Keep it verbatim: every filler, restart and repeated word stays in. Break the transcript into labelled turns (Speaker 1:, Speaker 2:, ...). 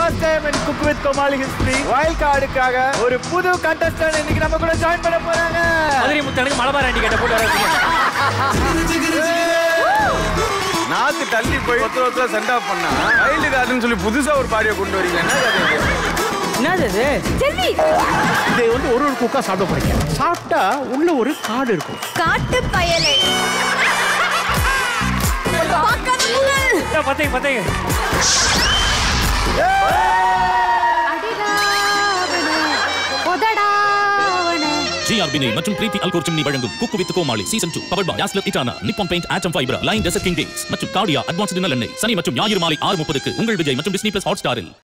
Speaker 1: First time in cook with Comali history wild கார்டுக்காக ஒரு புது கண்டஸ்டன்ட் இன்னைக்கு நம்ம கூட ஜாயின் பண்ண போறாங்க.
Speaker 2: மதுரை முத்தனுக்கு மலபார் ஆண்டி கேட்ட போட்டு வரீங்க.
Speaker 3: நாக்கு தள்ளி போய் ஒருத்தர் ஒருத்தர் சென்ட் ஆஃப் பண்ணா வைல்ட் கார்டுன்னு சொல்லி புதுசா ஒரு பாடியை கொண்டு வரீங்க.
Speaker 1: என்னது இது?
Speaker 4: செல்வி,
Speaker 1: இது வந்து ஒரு ஒரு குக்கா சாப்பிட போறீங்க. சாப்பிட்டா உள்ள ஒரு காடு இருக்கும்.
Speaker 4: காட்டு பயலே. பார்க்காத புகழ்.
Speaker 2: பத்தேங்க பத்தேங்க.
Speaker 5: ஜிஆர்பினே மற்றும் பிரீத்தி அல்கோர் சிம்னி வழங்கும் cook with Comali season two powered by யாஸ்லர் இட்டானா நிப்பான் பெயிண்ட் ஆட்டம் fibre line desert king games மற்றும் கார்டியா அட்வான்ஸ்ட் டின்னர் எண்ணெய் சனி மற்றும் ஞாயிறு மாலை ஆறு முப்பதுக்கு உங்கள் விஜய் மற்றும் டிஸ்னி பிளஸ் ஹாட் ஸ்டாரில்.